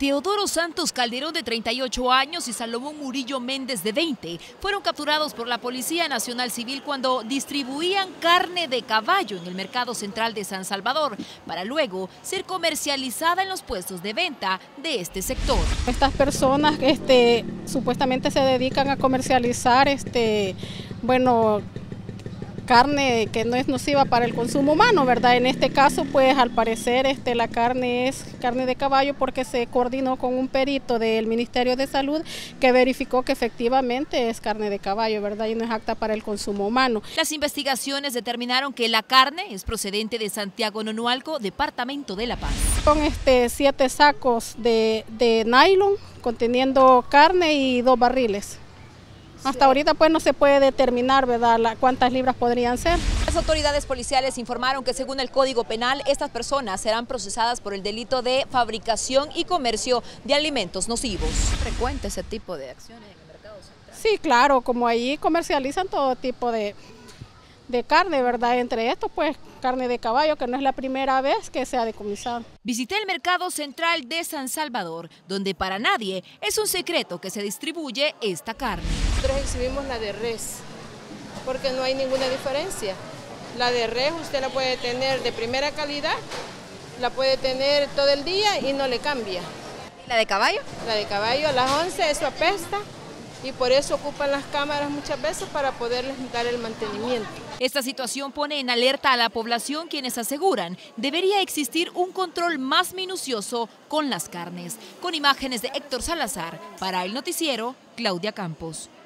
Teodoro Santos Calderón, de 38 años, y Salomón Murillo Méndez, de 20, fueron capturados por la Policía Nacional Civil cuando distribuían carne de caballo en el mercado central de San Salvador, para luego ser comercializada en los puestos de venta de este sector. Estas personas supuestamente se dedican a comercializar carne que no es nociva para el consumo humano, ¿verdad? En este caso, pues al parecer la carne es carne de caballo porque se coordinó con un perito del Ministerio de Salud que verificó que efectivamente es carne de caballo, ¿verdad? Y no es apta para el consumo humano. Las investigaciones determinaron que la carne es procedente de Santiago Nonualco, departamento de La Paz. Son 7 sacos de nylon conteniendo carne y 2 barriles. Hasta ahorita pues no se puede determinar, ¿verdad?, cuántas libras podrían ser. Las autoridades policiales informaron que según el Código Penal, estas personas serán procesadas por el delito de fabricación y comercio de alimentos nocivos. ¿Es frecuente ese tipo de acciones en el mercado central? Sí, claro, como allí comercializan todo tipo de carne, ¿verdad? Entre estos, pues, carne de caballo, que no es la primera vez que se ha decomisado. Visité el mercado central de San Salvador, donde para nadie es un secreto que se distribuye esta carne. Nosotros exhibimos la de res, porque no hay ninguna diferencia. La de res usted la puede tener de primera calidad, la puede tener todo el día y no le cambia. ¿Y la de caballo? La de caballo a las 11 eso apesta y por eso ocupan las cámaras muchas veces para poderles dar el mantenimiento. Esta situación pone en alerta a la población, quienes aseguran debería existir un control más minucioso con las carnes. Con imágenes de Héctor Salazar, para el noticiero, Claudia Campos.